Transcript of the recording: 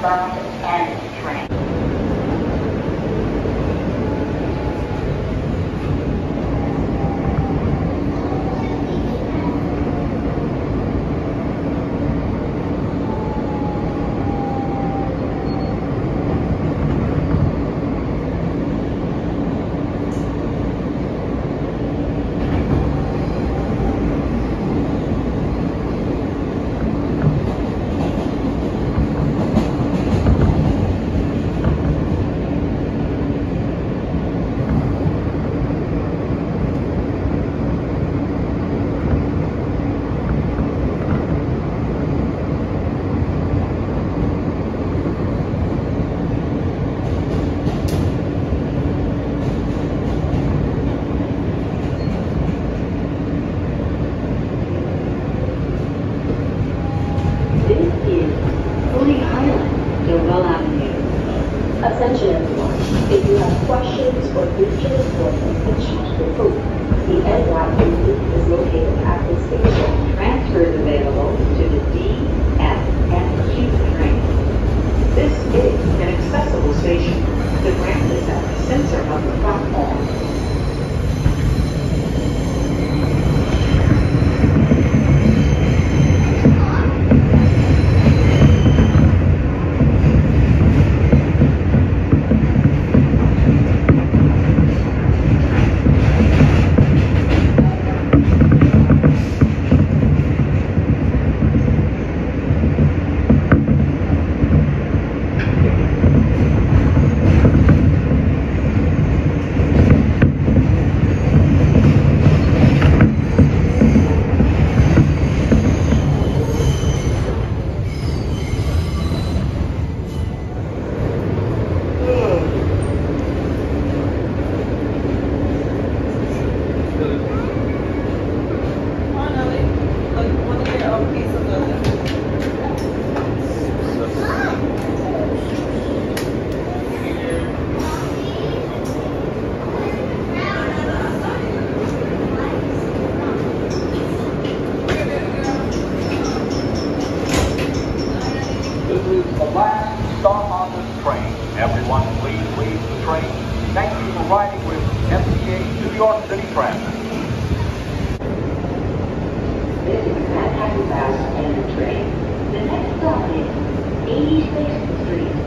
confirmed end train. Attention everyone, if you have questions or future appointments and choose your food, the NYC is located at this station. Transfers available to the D, F, and Q train. This is an accessible station. The ramp is at the center of the platform. Stop on this train. Everyone, please leave the train. Thank you for riding with MTA New York City Transit. This is Manhattan Fast Train. The next stop is 86th Street.